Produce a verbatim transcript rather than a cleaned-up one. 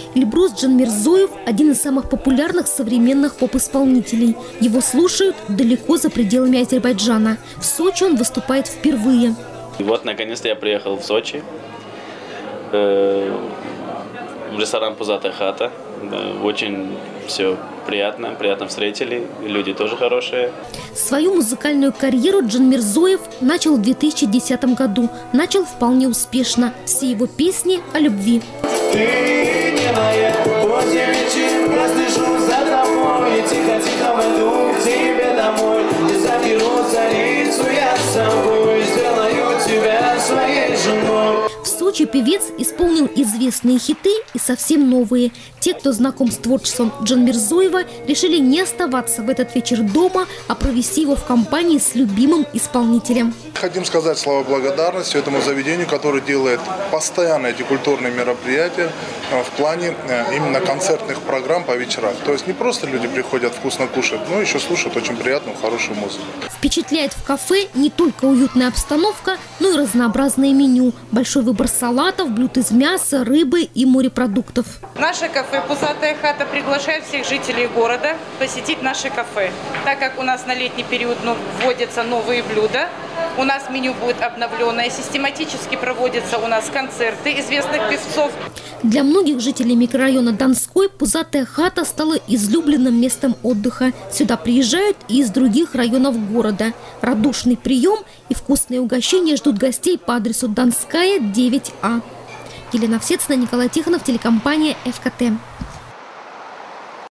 Эльбрус Джанмирзоев – один из самых популярных современных поп-исполнителей. Его слушают далеко за пределами Азербайджана. В Сочи он выступает впервые. Вот, наконец-то я приехал в Сочи, в ресторан «Пузатая хата». Очень все приятно, приятно встретили, люди тоже хорошие. Свою музыкальную карьеру Джанмирзоев начал в две тысячи десятом году. Начал вполне успешно. Все его песни о любви. Ты не моя, поздний вечер, я слышу за тобой, тихо-тихо войду к тебе домой, и заберу царицу я с собой, сделаю тебя своей женой. В Сочи певец исполнил известные хиты и совсем новые. Те, кто знаком с творчеством Джанмирзоева, решили не оставаться в этот вечер дома, а провести его в компании с любимым исполнителем. Хотим сказать слова благодарности этому заведению, которое делает постоянно эти культурные мероприятия в плане именно концертных программ по вечерам. То есть не просто люди приходят вкусно кушать, но еще слушают очень приятную, хорошую музыку. Впечатляет в кафе не только уютная обстановка, но и разнообразное меню. Большой выбор салатов, блюд из мяса, рыбы и морепродуктов. Наше кафе «Пузатая хата» приглашает всех жителей города посетить наше кафе. Так как у нас на летний период ну, вводятся новые блюда, у нас меню будет обновленное, систематически проводятся у нас концерты известных певцов. Для многих жителей микрорайона Донской «Пузатая хата» стала излюбленным местом отдыха. Сюда приезжают и из других районов города. Радушный прием и вкусные угощения ждут гостей по адресу Донская, девять А. Елена Всецина, Николай Тихонов, телекомпания ФКТ.